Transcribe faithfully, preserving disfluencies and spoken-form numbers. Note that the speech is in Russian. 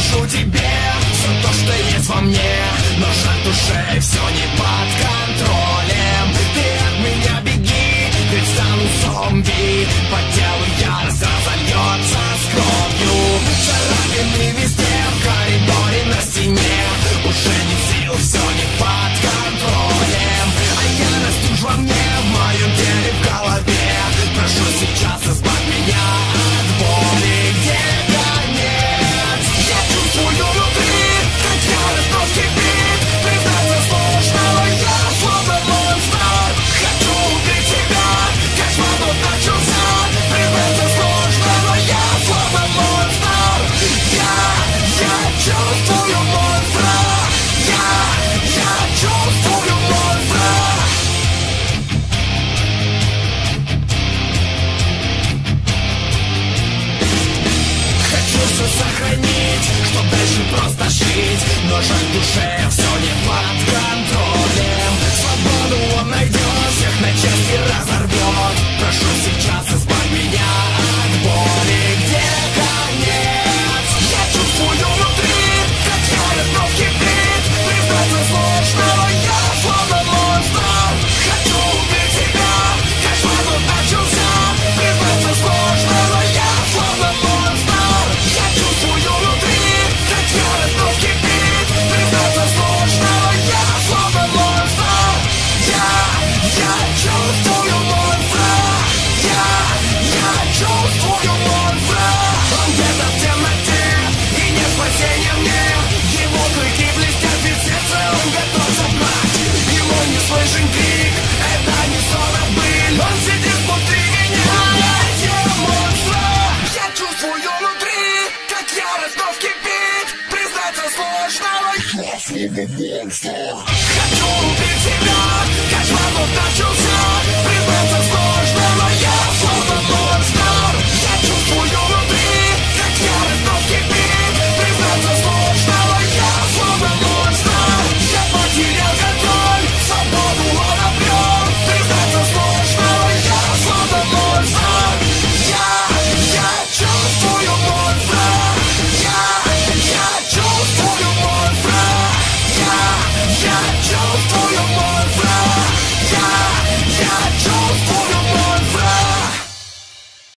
покажу тебе все то, что есть во мне. Но жаль, душе все не под контролем. Ты от меня беги, ведь стану зомби. По телу ярость разольется с кровью. Царапины везде, в коридоре, на стене. Уже не в силу, все не под контролем. А ярость уж во мне, в моем теле, в голове. Прошу сейчас, избавь меня от боли. Где конец? Я чувствую внутри, как ярость вновь кипит. Признаться сложно, но я словно монстр. Хочу убить тебя, кошмар вновь начался. Признаться сложно, но я словно монстр. Я, я чувствую монстра. Я, я чувствую монстра. Хочу все сохранить, чтоб дальше просто жить. Но жаль, душе все не под контролем. Свободу он найдет, всех на части разорвет. Прошу сейчас, избавь меня от боли. Где конец? Я чувствую внутри, как ярость вновь кипит. Признаться сложно, но я словно монстр. Хочу убить тебя, кошмар вновь начался. Признаться сложно, но я словно монстр. Я чувствую внутри, как ярость вновь кипит. Признаться сложно, но я словно монстр. Я, я чувствую монстра. Я, я чувствую монстра. Он где-то в темноте, и нет спасения мне. Его клыки блестят, ведь сердце он готов забрать. Ему не слышен крик, это не сон, а быль. Он сидит внутри меня, я монстра. Я чувствую внутри, как ярость вновь кипит. Признаться сложно, но я словно монстр. Хочу убить тебя, кошмар вновь начался.